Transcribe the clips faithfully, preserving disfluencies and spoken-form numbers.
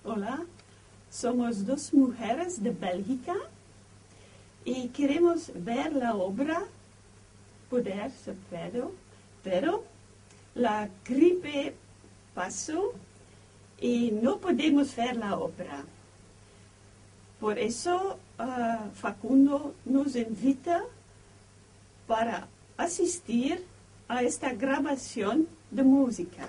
Hola, somos dos mujeres de Bélgica y queremos ver la obra Poder se puede, pero la gripe pasó y no podemos ver la obra. Por eso uh, Facundo nos invita para asistir a esta grabación de música.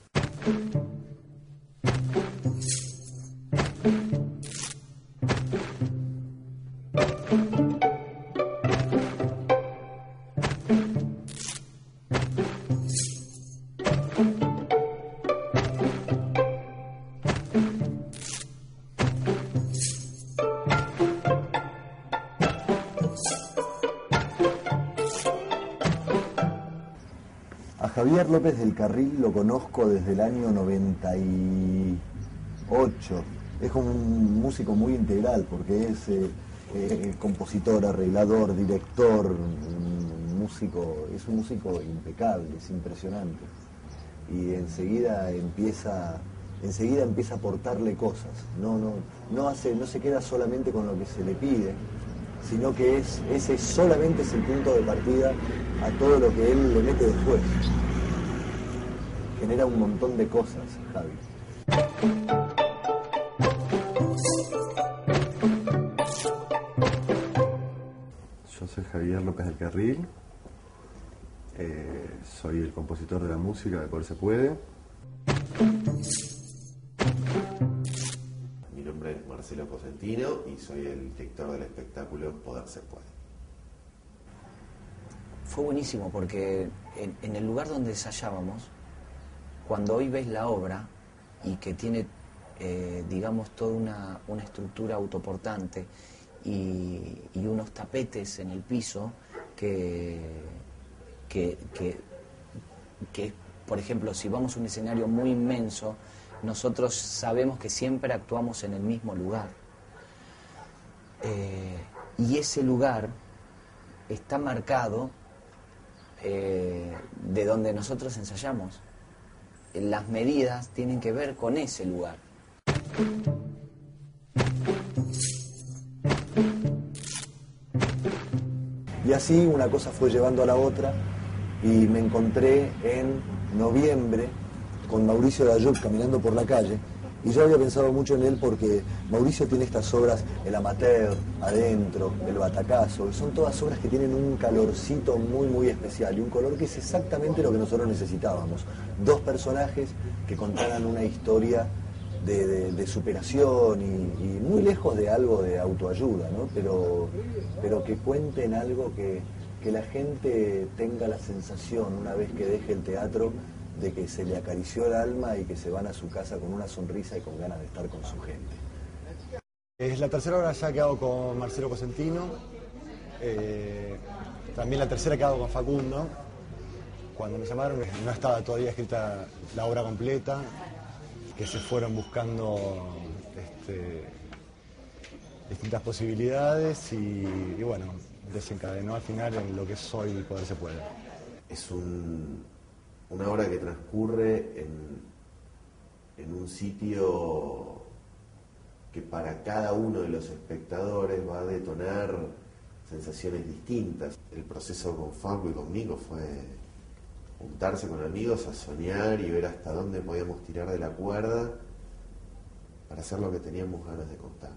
Javier López del Carril lo conozco desde el año noventa y ocho. Es como un músico muy integral porque es eh, eh, compositor, arreglador, director, un músico, es un músico impecable, es impresionante. Y enseguida empieza, enseguida empieza a aportarle cosas. No, no, no hace, no se queda solamente con lo que se le pide, sino que es, ese solamente es el punto de partida a todo lo que él le mete después. Genera un montón de cosas, Javi. Yo soy Javier López del Carril, eh, soy el compositor de la música de Poder se puede. Mi nombre es Marcelo Cosentino y soy el director del espectáculo Poder se puede. Fue buenísimo porque en, en el lugar donde ensayábamos, cuando hoy ves la obra y que tiene, eh, digamos, toda una, una estructura autoportante y, y unos tapetes en el piso que, que, que, que, por ejemplo, si vamos a un escenario muy inmenso, nosotros sabemos que siempre actuamos en el mismo lugar. Eh, y ese lugar está marcado eh, de donde nosotros ensayamos. Las medidas tienen que ver con ese lugar. Y así una cosa fue llevando a la otra y me encontré en noviembre con Mauricio Dayok caminando por la calle y yo había pensado mucho en él porque Mauricio tiene estas obras, El Amateur, Adentro, El Batacazo, que son todas obras que tienen un calorcito muy muy especial y un color que es exactamente lo que nosotros necesitábamos. Dos personajes que contaran una historia de, de, de superación y, y muy lejos de algo de autoayuda, ¿no? Pero, pero que cuenten algo que, que la gente tenga la sensación una vez que deje el teatro de que se le acarició el alma y que se van a su casa con una sonrisa y con ganas de estar con su gente. Es la tercera obra ya que hago con Marcelo Cosentino, eh, también la tercera que hago con Facundo. Cuando me llamaron no estaba todavía escrita la obra completa, que se fueron buscando este, distintas posibilidades y, y bueno, desencadenó al final en lo que soy Poder se puede. Es un, una obra que transcurre en, en un sitio que para cada uno de los espectadores va a detonar sensaciones distintas. El proceso con Facu y conmigo fue juntarse con amigos a soñar y ver hasta dónde podíamos tirar de la cuerda para hacer lo que teníamos ganas de contar.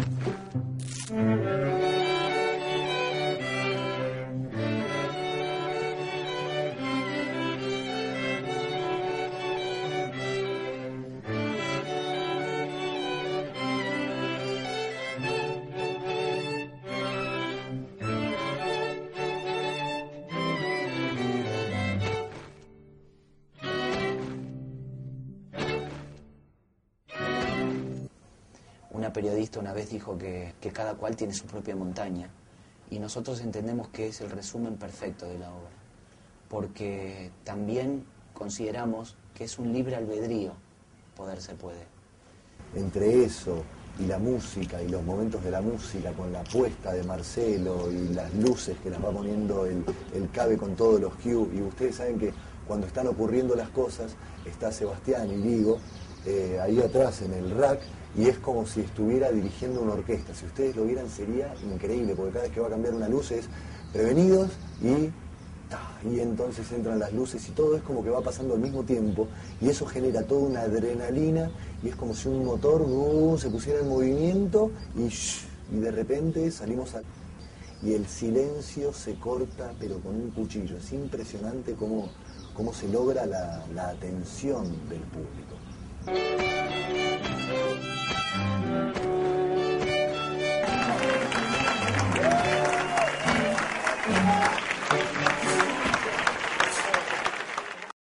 Una periodista una vez dijo que, que cada cual tiene su propia montaña y nosotros entendemos que es el resumen perfecto de la obra, porque también consideramos que es un libre albedrío, Poder se puede. Entre eso y la música y los momentos de la música con la puesta de Marcelo y las luces que las va poniendo el, el Cabe con todos los cues, y ustedes saben que cuando están ocurriendo las cosas está Sebastián y Vigo eh, ahí atrás en el rack, y es como si estuviera dirigiendo una orquesta. Si ustedes lo vieran sería increíble, porque cada vez que va a cambiar una luz es prevenidos y, y entonces entran las luces y todo es como que va pasando al mismo tiempo, y eso genera toda una adrenalina, y es como si un motor uh, se pusiera en movimiento y, y de repente salimos a... y el silencio se corta pero con un cuchillo. Es impresionante cómo, cómo se logra la, la atención del público.